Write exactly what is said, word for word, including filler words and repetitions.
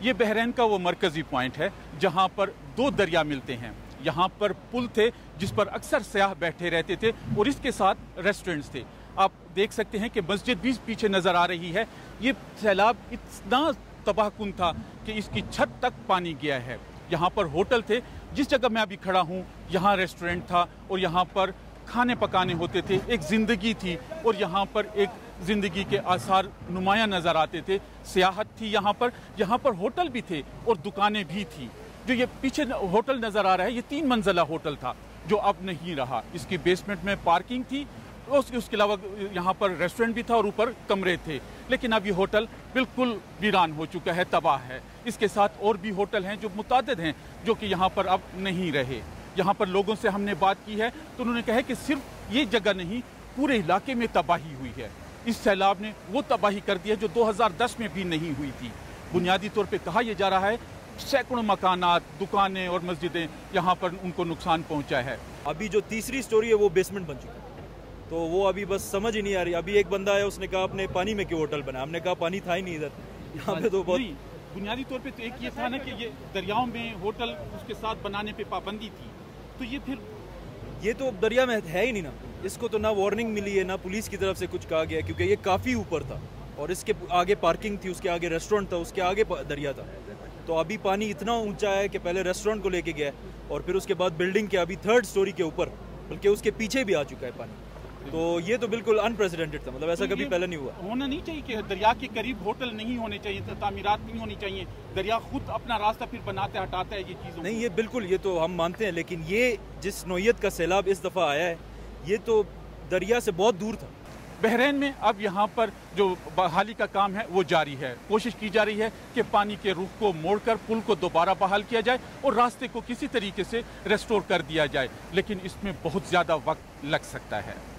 یہ بحرین کا وہ مرکزی پوائنٹ ہے جہاں پر دو دریا ملتے ہیں. یہاں پر پل تھے جس پر اکثر سیاح بیٹھے رہتے تھے اور اس کے ساتھ ریسٹورنٹس تھے. آپ دیکھ سکتے ہیں کہ مسجد بھی پیچھے نظر آ رہی ہے. یہ سیلاب اتنا تباہ کن تھا کہ اس کی چھت تک پانی گیا ہے. یہاں پر ہوٹل تھے. جس جگہ میں ابھی کھڑا ہوں یہاں ریسٹورنٹ تھا اور یہاں پر کھانے پکانے ہوتے تھے. ایک زندگی تھی اور یہاں پر ایک زندگی کے آثار نمایاں نظر آتے تھے. سیاحت تھی یہاں پر. یہاں پر ہوٹل بھی تھے اور دکانیں بھی تھی. جو یہ پیچھے ہوٹل نظر آ رہا ہے یہ تین منزلہ ہوٹل تھا جو اب نہیں رہا. اس کی بیسمنٹ میں پارکنگ تھی. اس کے علاوہ یہاں پر ریسٹورنٹ بھی تھا اور اوپر کمرے تھے. لیکن اب یہ ہوٹل بالکل ویران ہو چکا ہے, تباہ ہے. اس کے ساتھ اور بھی ہوٹل ہیں جو متعدد ہیں جو کہ یہاں پر اب نہیں رہے. یہاں پر لوگوں سے ہم نے بات کی ہے تو انہوں نے کہا کہ صرف یہ جگہ نہیں پورے علاقے میں تباہی ہوئی ہے. اس سیلاب نے وہ تباہی کر دی ہے جو دو ہزار دس میں بھی نہیں ہوئی تھی. بنیادی طور پہ کہا یہ جا رہا ہے سینکڑوں مکانات, دکانیں اور مسجدیں یہاں پر ان کو نقصان پہنچا ہے. ابھی جو تیسری سٹوری ہے وہ بیسمنٹ بن چکی ہے, تو وہ ابھی بس سمجھ ہی نہیں آ رہی. ابھی ایک بندہ ہے اس نے کہا اپنے پانی میں کیوں ہوٹل بنا. ہم نے کہا پانی تھا ہی نہیں ادھر. یہاں پہ تو بہت بنیادی طور پہ تو ایک یہ تھا نا کہ یہ دریاؤں میں ہوٹل اس کے ساتھ بنانے پہ پابندی تھی, تو یہ پھر یہ تو دریا میں ہے ہی نہیں نا. اس کو تو نہ وارننگ ملی ہے نہ پولیس کی طرف سے کچھ کہا گیا, کیونکہ یہ کافی اوپر تھا اور اس کے آگے پارکنگ تھی, اس کے آگے ریسٹورنٹ تھا, اس کے آگے دریا تھا. تو ابھی پانی اتنا اونچا ہے کہ پہلے ریسٹورنٹ کو لے کے گیا اور پھر اس کے بعد بلڈنگ کے ابھی تھرڈ سٹوری کے اوپر, بلکہ اس کے پیچھے بھی آ چکا ہے پانی. تو یہ تو بالکل انپریسیڈنٹڈ تھا, مطلب ایسا کبھی پہلے نہیں ہوا. ہونا نہیں چاہیے کہ دریا کے قریب ہوٹل نہیں ہونے چاہیے, تعمیرات نہیں ہونی چاہیے. دریا خود اپنا راستہ پھر بناتے ہٹاتا ہے یہ چیزوں. نہیں, یہ بالکل یہ تو ہم مانتے ہیں, لیکن یہ جس نوعیت کا سیلاب اس دفعہ آیا ہے یہ تو دریا سے بہت دور تھا. بحرین میں اب یہاں پر جو بحالی کا کام ہے وہ جاری ہے. کوشش کی جا رہی ہے کہ پانی کے رخ کو موڑ کر پل کو دوبارہ بحال کیا جائے اور راستے کو کسی طریقے سے ریسٹور کر دیا جائے, لیکن اس میں بہت زیادہ وقت لگ سکتا ہے.